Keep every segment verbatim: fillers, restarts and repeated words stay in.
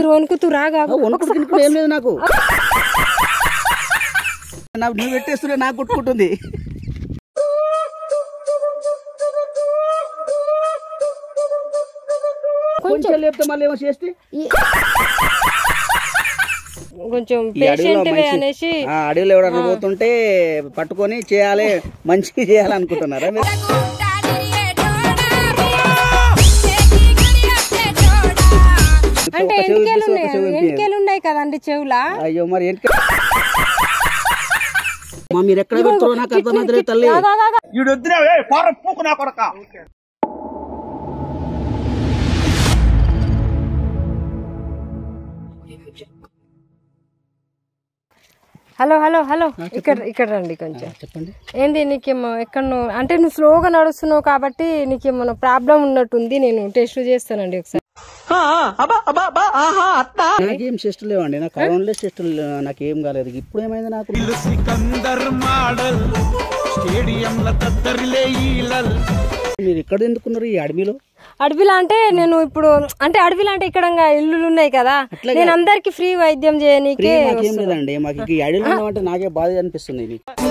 మీరు వణుకుతూ రాగా వణుకుతున్నప్పుడు ఏం లేదు నాకు నాకు నువ్వు పెట్టేస్తుంటే నాకు కొట్టుకుంటుంది కొంచెం లేపితే మళ్ళీ ఏమో చేస్తే కొంచెం పేషెంట్ అనేసి అడవిలో ఎవడన్నా పోతుంటే పట్టుకొని చేయాలి మంచిగా చేయాలనుకుంటున్నారా మీరు అంటే ఎన్నికేలు ఉన్నాయి ఎన్నికేలు ఉన్నాయి కదండి చెవులా అయ్యో మరి ఎన్నిక మీరు ఎక్కడ పెడతారో నాకు అర్థమైతే తల్లి హలో హలో హలో ఇక్కడ ఇక్కడ రండి కొంచెం చెప్పండి ఏంది నీకేమో ఎక్కడో అంటే నువ్వు స్లోగా నడుస్తున్నావు కాబట్టి నీకేమో ప్రాబ్లం ఉన్నట్టుంది నేను టెస్ట్ చేస్తానండి ఒకసారి నాకేం టెస్టులు లేవండి నాకు కరోనా టెస్టులు నాకేం కాలేదు ఇప్పుడు ఏమైంది నాకు మీరు ఎక్కడ ఎందుకున్నారు ఈ అడవిలో అడవిలో అంటే నేను ఇప్పుడు అంటే అడవిలో అంటే ఇక్కడ ఇల్లులు ఉన్నాయి కదా నేను అందరికి ఫ్రీ వైద్యం చేయనీకే మాకేం లేదండి మాకు ఈ అడవిలో అంటే నాకే బాధ అనిపిస్తుంది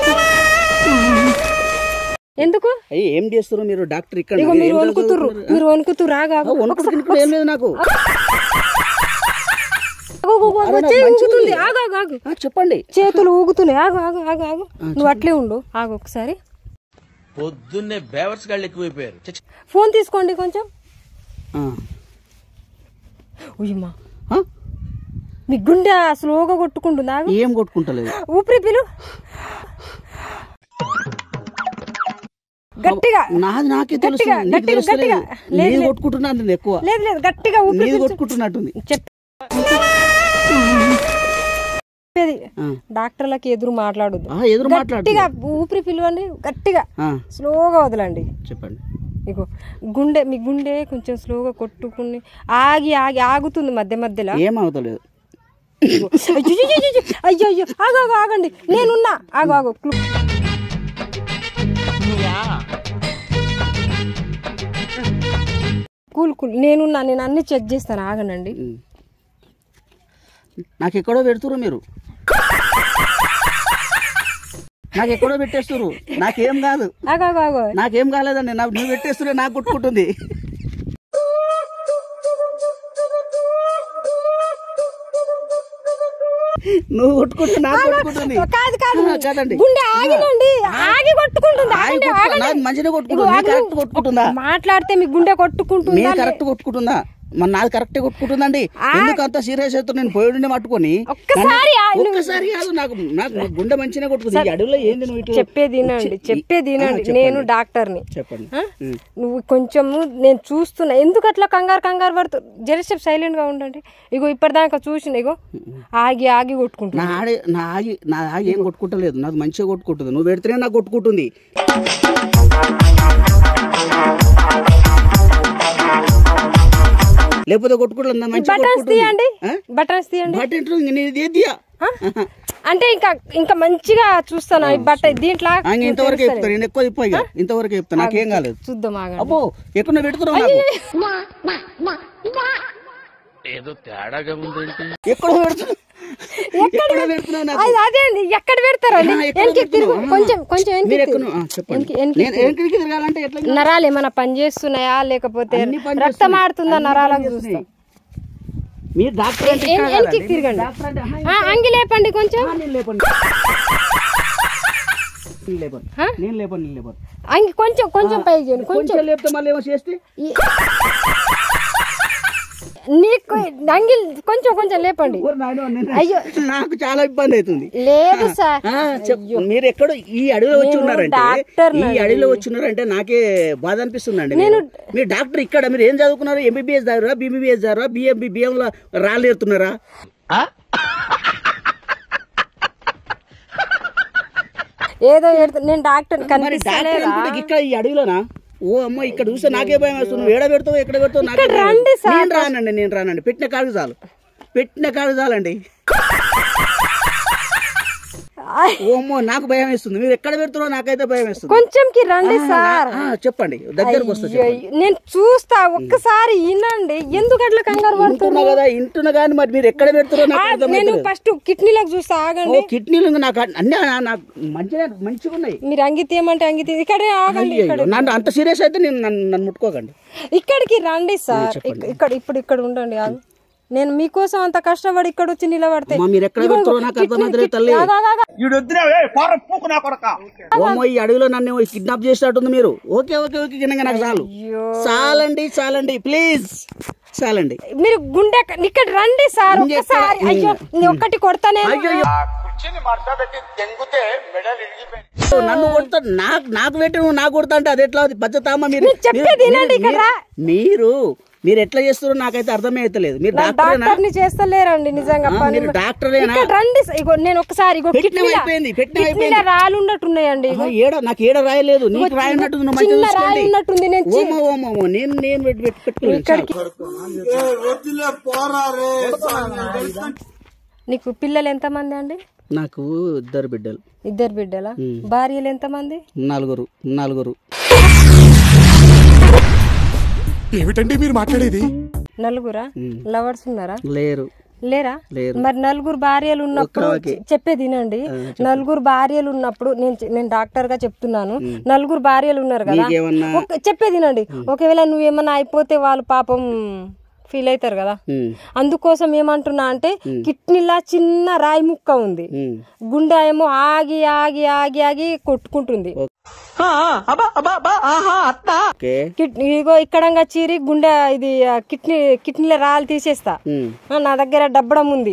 ఎందుకు ఏం చేస్తారు మీరు డాక్టర్ ఇక్కడ మీరు వణుకుతుర్రు మీరు వణుకుతూ రాగా వణుకుతున్నప్పుడు ఏం లేదు నాకు చెప్పండి చేతులు ఊగుతున్నాయి ఆగు ఆగు ఆగు ఆగు నువ్వు అట్లే ఉండు ఆగు ఒకసారి పొద్దున్నే బేవర్స్ గాళ్ళు ఎక్కువైపోయారు ఫోన్ తీసుకోండి కొంచెం ఉయ్యమ్మా మీ గుండె స్లోగా కొట్టుకుంటుందా ఏం కొట్టుకుంటలేదు ఊపిరి పిలు గట్టిగా నాది నాకే తెలుసు నేను కొట్టుకుంటున్నాను ఎక్కువ లేదు లేదు గట్టిగా ఊపిరి కొట్టుకుంటున్నట్టుంది చెప్పేది డాక్టర్లకి ఎదురు మాట్లాడొద్దు ఎదురు గట్టిగా ఊపిరి పిలవండి గట్టిగా స్లోగా వదలండి చెప్పండి ఇగో గుండె మీ గుండె కొంచెం స్లోగా కొట్టుకుని ఆగి ఆగి ఆగుతుంది మధ్య మధ్యలో ఏం అవుతలేదు అయ్యో అయ్యో ఆగు ఆగు ఆగండి నేనున్నా ఆగు ఆగు కూల్ కూల్ నేనున్నా నేను అన్ని చెక్ చేస్తాను ఆగనండి నాకు ఎక్కడో పెడుతురు మీరు నాకు ఎక్కడో పెట్టేస్తురు నాకేం కాదు నాకేం కాలేదండి నాకు నువ్వు పెట్టేస్తుంటే నాకు కొట్టుకుంటుంది నువ్వు కొట్టుకుంటే నాకు కొట్టుకుంటుంది మంచిగా కొట్టుకుంటుందా మాట్లాడితే మీ గుండె కొట్టుకుంటుంది కరెక్ట్ కొట్టుకుంటుందా మన నాది కరెక్ట్ కొట్టుకుంటుందండి ఎందుకు అంత సీరియస్ అవుతుంది నేను పోయి పట్టుకొని ఒక్కసారి కాదు నాకు నాకు గుండె మంచిగా కొట్టుకుంది అడవిలో ఏంది నువ్వు చెప్పేది చెప్పేది నేను డాక్టర్ని చెప్పండి నువ్వు కొంచెము నేను చూస్తున్నా ఎందుకు అట్లా కంగారు కంగారు పడుతు జరసేపు సైలెంట్ గా ఉండండి ఇగో ఇప్పటిదాకా చూసిన ఇగో ఆగి ఆగి కొట్టుకుంటున్నా నా ఆడి నా ఆగి నా ఆగి ఏం కొట్టుకుంటలేదు నాకు మంచిగా కొట్టుకుంటుంది నువ్వు పెడితేనే నాకు కొట్టుకుంటుంది లేకపోతే కొట్టుకుంటుంది అంటే ఇంకా ఇంకా మంచిగా చూస్తాను ఈ బట్ట దీంట్లో ఇంతవరకు చెప్తాను నేను ఎక్కువ చెప్పా ఇక ఇంతవరకు చెప్తాను నాకేం కాలేదు చూద్దాం అబ్బో ఎక్కడ పెడుతున్నావు ఏదో తేడాగా ఉందేంటి ఎక్కడ పెడుతున్నావు అదే అండి ఎక్కడ పెడతారు కొంచెం కొంచెం నరాలు ఏమైనా పని చేస్తున్నాయా లేకపోతే రక్తం ఆడుతుందా నరాలకు చూస్తాం మీరు డాక్టర్ తిరగండి అంగి లేపండి కొంచెం అంగి కొంచెం కొంచెం పై చేయండి కొంచెం లేపితే మళ్ళీ ఏమో చేస్తే నీకు అంగిల్ కొంచెం కొంచెం లేపండి అయ్యో నాకు చాలా ఇబ్బంది అవుతుంది లేదు సార్ మీరు ఎక్కడో ఈ అడవిలో వచ్చి ఉన్నారంటే ఈ అడవిలో వచ్చి ఉన్నారంటే నాకే బాధ అనిపిస్తుందండి మీరు డాక్టర్ ఇక్కడ మీరు ఏం చదువుకున్నారు ఎంబీబీఎస్ చదివారా బీబీబీఎస్ చదివారా బిఎంబీ బిఎం లో రాళ్ళు ఎడుతున్నారా ఏదో నేను డాక్టర్ కనిపిస్తలేదా ఇక్కడ ఈ అడవిలోనా ఓ అమ్మ ఇక్కడ చూస్తే నాకే భయం వేస్తుంది నువ్వు ఏడ పెడతావు ఎక్కడ పెడతావు నేను రానండి నేను రానండి పెట్టిన కాడు చాలు పెట్టిన కాడు చాలండి ఓమో నాకు భయం వేస్తుంది. మీరు ఎక్కడ పెడుతున్నారో నాకైతే భయం వేస్తుంది. కొంచెంకి రండి సార్. చెప్పండి, దగ్గరకు వస్తా. నేను చూస్తా, ఒక్కసారి వినండి. ఎందుకు అట్లా కంగారు పడుతున్నా కదా, ఇంటున్నా కానీ మరి మీరు ఎక్కడ పెడుతున్నారో. నేను ఫస్ట్ కిడ్నీలకు చూస్తా, ఆగండి. కిడ్నీలు నాకు అన్ని నాకు మంచిగా మంచిగా ఉన్నాయి. మీరు అంగితే ఏమంటే అంగితే ఇక్కడే ఆగండి. నన్ను అంత సీరియస్ అయితే నేను నన్ను ముట్టుకోకండి. ఇక్కడికి రండి సార్. ఇక్కడ ఇప్పుడు ఇక్కడ ఉండండి. నేను మీకోసం అంత కష్టపడి ఇక్కడ వచ్చి నిలబడితే ఈ అడవిలో నన్ను కిడ్నాప్ చేసినట్టుంది మీరు. ఓకే ఓకే ఓకే నాకు చాలు చాలండి చాలండి ప్లీజ్ చాలండి. మీరు గుండె ఇక్కడ రండి సార్ ఒక్కసారి. అయ్యో ఒక్కటి కొడతానే. నన్ను కొడతా నాకు నాకు పెట్టి నువ్వు నాకు కొడతా అంటే అది ఎట్లా బచ్చతామా? మీరు మీరు మీరు ఎట్లా చేస్తారో నాకైతే అర్థమే అవుతలేదు. మీరు డాక్టర్ చేస్తలేరండి నిజంగా. మీరు డాక్టరేనా? రండి. ఇగో నేను ఒకసారి రాళ్ళు ఉన్నట్టున్నాయండి. ఏడ నాకు ఏడ రాయలేదు, నీకు రాయనట్టు ఉన్నట్టుంది. నేను నేను నీకు పిల్లలు ఎంత మంది అండి? నాకు ఇద్దరు బిడ్డలు. ఇద్దరు బిడ్డలా? భార్యలు ఎంత మంది? నలుగురు. నలుగురు. ఏమిటండి మీరు మాట్లాడేది? నలుగురా? లవర్స్ ఉన్నారా? లేరు. లేరా? మరి నలుగురు భార్యలు ఉన్నప్పుడు చెప్పేది వినండి. నలుగురు భార్యలు ఉన్నప్పుడు నేను నేను డాక్టర్ గా చెప్తున్నాను. నలుగురు భార్యలు ఉన్నారు కదా, చెప్పేది వినండి. ఒకవేళ నువ్వేమన్నా అయిపోతే వాళ్ళు పాపం ఫీల్ అవుతారు కదా. అందుకోసం ఏమంటున్నా అంటే కిడ్నీలా చిన్న రాయి ముక్క ఉంది, గుండె ఏమో ఆగి ఆగి ఆగి ఆగి కొట్టుకుంటుంది. ఇగో ఇక్కడ చీరి గుండె ఇది కిడ్నీ కిడ్నీలో రాళ్ళు తీసేస్తా. నా దగ్గర డబ్బడం ఉంది,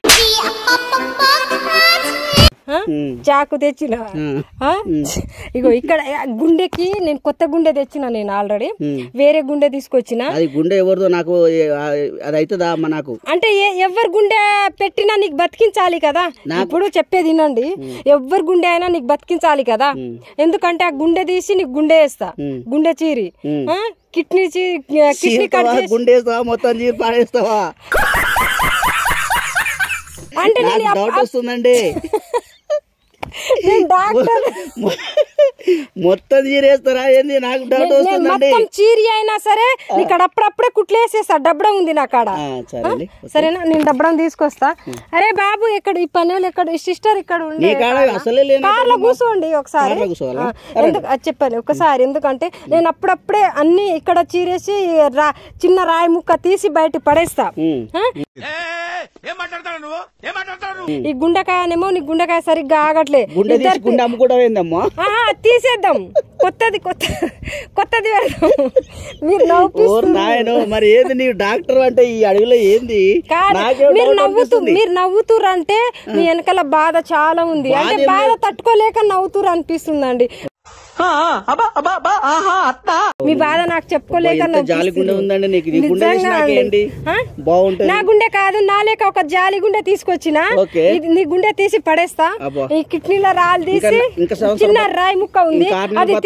చాకు తెచ్చిన. ఇగో ఇక్కడ గుండెకి నేను కొత్త గుండె తెచ్చిన. నేను ఆల్రెడీ వేరే గుండె తీసుకొచ్చిన. అది గుండె ఎవరిదో నాకు అది అవుతుందా అమ్మ? నాకు అంటే ఎవరి గుండె పెట్టినా నీకు బతికించాలి కదా. ఇప్పుడు చెప్పేది వినండి. ఎవరి గుండె అయినా నీకు బతికించాలి కదా. ఎందుకంటే ఆ గుండె తీసి నీకు గుండె వేస్తా, గుండె చీరి కిడ్నీ కిడ్నీ కట్ చేసి గుండె వేస్తావా? మొత్తం చీరి పాడేస్తావా? అంటే డౌట్ వస్తుందండి. మొత్తం చీరేస్తారా ఏంది? నాకు డౌట్ వస్తుందండి. చీరి అయినా సరే ఇక్కడ అప్పుడప్పుడే కుట్లేసేస్తా. డబ్బడం ఉంది నా కాడ. సరేనా? నేను డబ్బడం తీసుకొస్తా. అరే బాబు ఇక్కడ ఈ పనులు ఎక్కడ సిస్టర్ ఇక్కడ ఉండి కార్లో కూర్చోండి ఒకసారి. ఎందుకు అది చెప్పాను ఒకసారి. ఎందుకంటే నేను అప్పుడప్పుడే అన్ని ఇక్కడ చీరేసి చిన్న రాయి ముక్క తీసి బయట పడేస్తా. ఈ గుండెకాయనేమో నీ గుండెకాయ సరిగ్గా ఆగట్లే. తీసేద్దాం, కొత్తది కొత్త కొత్తది పెడదాం. మీరు నవ్వుతున్నారు. మరి ఏంది నీ డాక్టర్ అంటే ఈ అడవిలో ఏంది? మీరు నవ్వుతూ మీరు నవ్వుతురు అంటే మీ వెనకాల బాధ చాలా ఉంది. అంటే బాధ తట్టుకోలేక నవ్వుతురు అనిపిస్తుందండి. మీ బాధ నాకు చెప్పుకోలేక నా గుండె కాదు, నా లేక ఒక జాలి గుండె తీసుకొచ్చిన. నీ గుండె తీసి పడేస్తా. ఈ కిడ్నీలో రాళ్ళు తీసి చిన్న రాయి ముక్క ఉంది, అది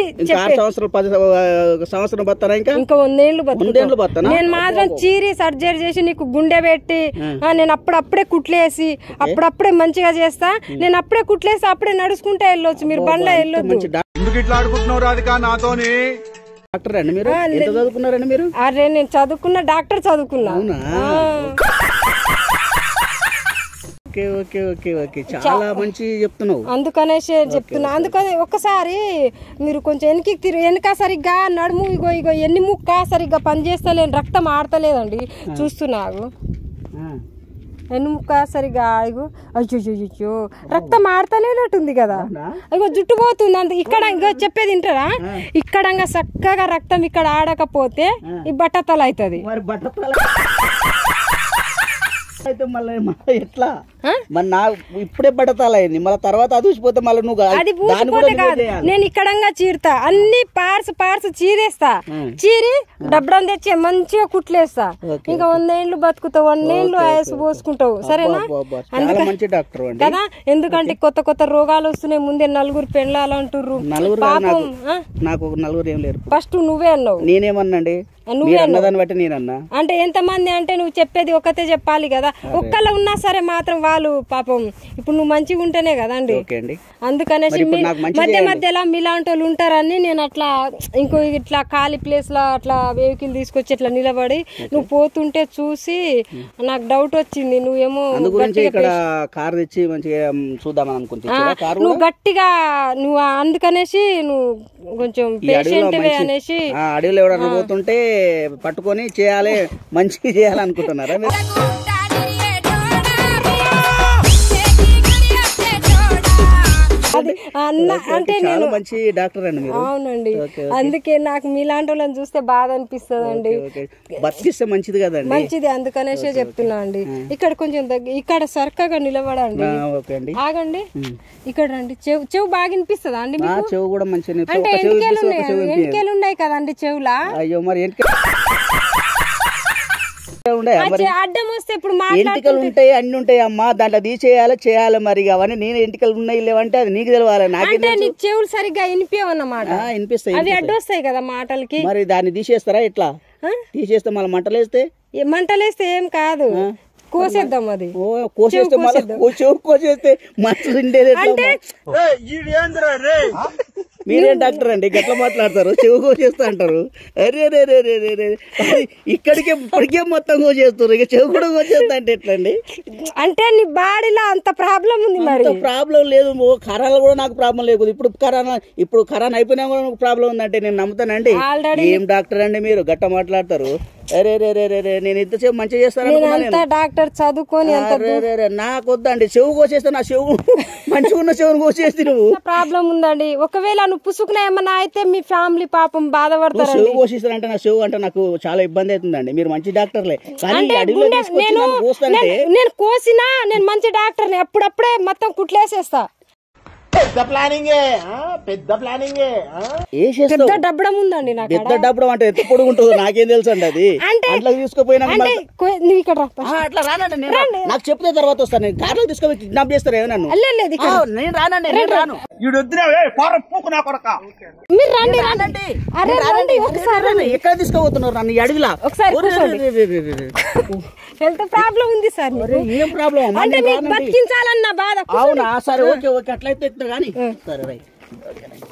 ఇంకా వందేళ్లు బతుకుతా. నేను మాత్రం చీరి సర్జరీ చేసి నీకు గుండె పెట్టి నేను అప్పుడప్పుడే కుట్లేసి అప్పుడప్పుడే మంచిగా చేస్తా. నేను అప్పుడే కుట్లేసి అప్పుడే నడుచుకుంటే వెళ్ళొచ్చు. మీరు బండ్లో వెళ్ళొద్దు. డాక్టర్ అండి మీరు? ఎంత చదువుకున్నారండి మీరు? అరే నేను చదువుకున్నా, డాక్టర్ చదువుకున్నా. ఓకే ఓకే ఓకే ఓకే చాలా మంచి చెప్తున్నావు. అందుకనేసి చెప్తున్నా. అందుకని ఒక్కసారి మీరు కొంచెం వెనక్కి తిరిగి వెనక సరిగ్గా నడుము ఇగో ఇగో ఎన్ని ముక్క సరిగ్గా పనిచేస్తలేను, రక్తం ఆడతలేదండి. చూస్తున్నాగు ఎన్నుముక్క సరిగా. అయ్యో అయ్యో అయ్యో రక్తం ఆడతలేనట్టుంది కదా. అయ్యో జుట్టు పోతుంది. అంత ఇక్కడ ఇంకో చెప్పేది వింటారా? ఇక్కడ చక్కగా రక్తం ఇక్కడ ఆడకపోతే ఈ బట్టతల అవుతుంది. అయితే మళ్ళీ ఎట్లా మరి నా ఇప్పుడే బట్టతాలైంది, మళ్ళీ తర్వాత అది ఊసిపోతే మళ్ళీ నువ్వు అది ఊసిపోతే కాదు. నేను ఇక్కడంగా చీరుతా, అన్ని పార్ట్స్ పార్ట్స్ చీరేస్తా. చీరి డబ్బడం తెచ్చి మంచిగా కుట్లేస్తా. ఇంకా వందేళ్లు బతుకుతావు, వందేళ్లు ఆయుసు పోసుకుంటావు. సరేనా? కదా. ఎందుకంటే కొత్త కొత్త రోగాలు వస్తున్నాయి. ముందే నలుగురు పెళ్ళాలు అంటుర్రు. నాకు నలుగురు ఏం లేరు. ఫస్ట్ నువ్వే అన్నావు. నేనేమన్నాండి? నువ్వే అన్నదాన్ని బట్టి నేనన్నా. అంటే ఎంతమంది అంటే నువ్వు చెప్పేది ఒకతే చెప్పాలి కదా, ఒక్కళ్ళ ఉన్నా సరే మాత్రం వాళ్ళు పాపం ఇప్పుడు నువ్వు మంచిగా ఉంటేనే కదండి. అందుకనేసి మధ్య మధ్యలో మీలాంటి వాళ్ళు ఉంటారని నేను అట్లా ఇంకో ఇట్లా ఖాళీ ప్లేస్ లో అట్లా వెహికల్ తీసుకొచ్చి ఇట్లా నిలబడి నువ్వు పోతుంటే చూసి నాకు డౌట్ వచ్చింది. నువ్వేమో కార్ తెచ్చి మంచిగా చూద్దామని అనుకుంటున్నా, నువ్వు గట్టిగా నువ్వు అందుకనేసి నువ్వు కొంచెం పేషెంట్ అనేసి అడవిలో ఎవడన్నా పోతుంటే పట్టుకొని చేయాలి, మంచిగా చేయాలనుకుంటున్నారా మీరు? అంటే నేను మంచి డాక్టర్ అండి మీరు. అవునండి, అందుకే నాకు మీలాంటి వాళ్ళని చూస్తే బాధ అనిపిస్తుంది అండి. బతికిస్తే మంచిది కదండి. మంచిది, అందుకనేసే చెప్తున్నా అండి. ఇక్కడ కొంచెం దగ్గర ఇక్కడ సర్కగా నిలబడండి, ఆగండి, ఇక్కడ రండి. చెవు చెవు బాగా వినిపిస్తుందా అండి? చెవు కూడా మంచిగా అంటే ఎన్నికేలు ఉన్నాయి, ఎన్నికేలు ఉన్నాయి కదండి చెవులా? అయ్యో మరి అడ్డం వస్తే ఇప్పుడు ఎంటికలు ఉంటాయి, అన్ని ఉంటాయి అమ్మా, దాంట్లో తీసేయాలి చేయాలి. మరి అవన్నీ నేను ఎంటికలు ఉన్నాయి లేవంటే అది నీకు తెలవాలి. నాకే నీకు చెవులు సరిగ్గా వినిపించవన్నమాట. వినిపిస్తాయి, అవి అడ్డొస్తాయి కదా మాటలకి. మరి దాన్ని తీసేస్తారా? ఎట్లా తీసేస్తే మళ్ళీ మంటలేస్తే? మంటలేస్తే ఏం కాదు, కోసేద్దాం. అది కోసేస్తే మళ్ళీ చెవు కోసేస్తే మనుషులు ఉండేది. మీరేం డాక్టర్ అండి గట్లా మాట్లాడతారు? చెవు కోసేస్తా అంటారు. అరే రే రే రే రే రే ఇక్కడికే ఇప్పటికే మొత్తం కోసేస్తారు, ఇక చెవు కూడా కోసేస్తా అంటే ఎట్లా అండి? అంటే నీ బాడీలో అంత ప్రాబ్లం ఉంది. మరి ప్రాబ్లం లేదు, కరోనా కూడా నాకు ప్రాబ్లం లేదు. ఇప్పుడు కరోనా ఇప్పుడు కరోనా అయిపోయినా కూడా నాకు ప్రాబ్లం ఉందంటే నేను నమ్ముతానండి. ఏం డాక్టర్ అండి మీరు గట్ట మాట్లాడతారు? అరే రే రే రే నేను ఇంతసేపు మంచిగా చేస్తాను డాక్టర్ చదువుకొని. నాకు వద్దండి, చెవు కోసేస్తే నా చెవు మంచిగా ఉన్న చెవును కోసేస్తే నువ్వు ప్రాబ్లం ఉందండి. ఒకవేళ నువ్వు పుసుకున్నా ఏమన్నా అయితే మీ ఫ్యామిలీ పాపం బాధపడతారు. చెవు కోసేస్తారంటే నా చెవు అంటే నాకు చాలా ఇబ్బంది అవుతుందండి. మీరు మంచి డాక్టర్లే, నేను కోసినా నేను మంచి డాక్టర్, అప్పుడప్పుడే మొత్తం కుట్లేసేస్తా. పెద్ద ప్లానింగ్ పెద్ద ప్లానింగ్ పెద్ద డబ్బడం ఉందండి నాకు. పెద్ద డబ్బడం అంటే ఎంత పొడుగు ఉంటుందో నాకేం తెలుసు అండి. అది అట్లా తీసుకుపోయినా అట్లా రానండి, నాకు చెప్తే తర్వాత వస్తాను. నేను కార్లో తీసుకొని కిడ్నాప్ చేస్తారా నన్ను? నేను రానండి, నేను రాను. మీరు రండి రండి, అరే రండి ఒకసారి. ఎక్కడ తీసుకోబోతున్నారు నన్ను? అడవిలా హెల్త్ ప్రాబ్లం ఉంది సార్. ఏం ప్రాబ్లం అంటే బతికించాలన్న బాధ. అవునా? సరే ఓకే ఓకే, అట్లయితే కానీ సరే రైట్.